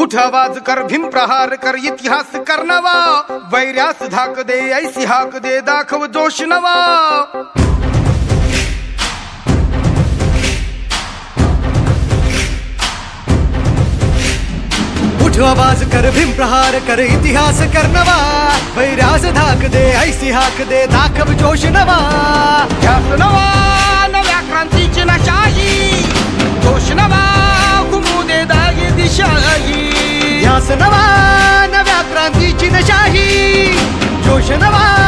उठ आवाज कर, भीम प्रहार कर, इतिहास कर नवा, वैर्यास धाक दे, ऐसी हाक दे, दाखव जोश नवा. उठ आवाज कर, भीम प्रहार कर, इतिहास कर नवा, वैर्यास धाक दे, ऐसी हाक दे, दाखव जोश नवा. ध्यास नवा नव्या क्रांतीची नशाही, जोश नवा घुमू दे दागी दिशाही. ध्यास नवा नव्या क्रांतीची नशाही, जोश नवा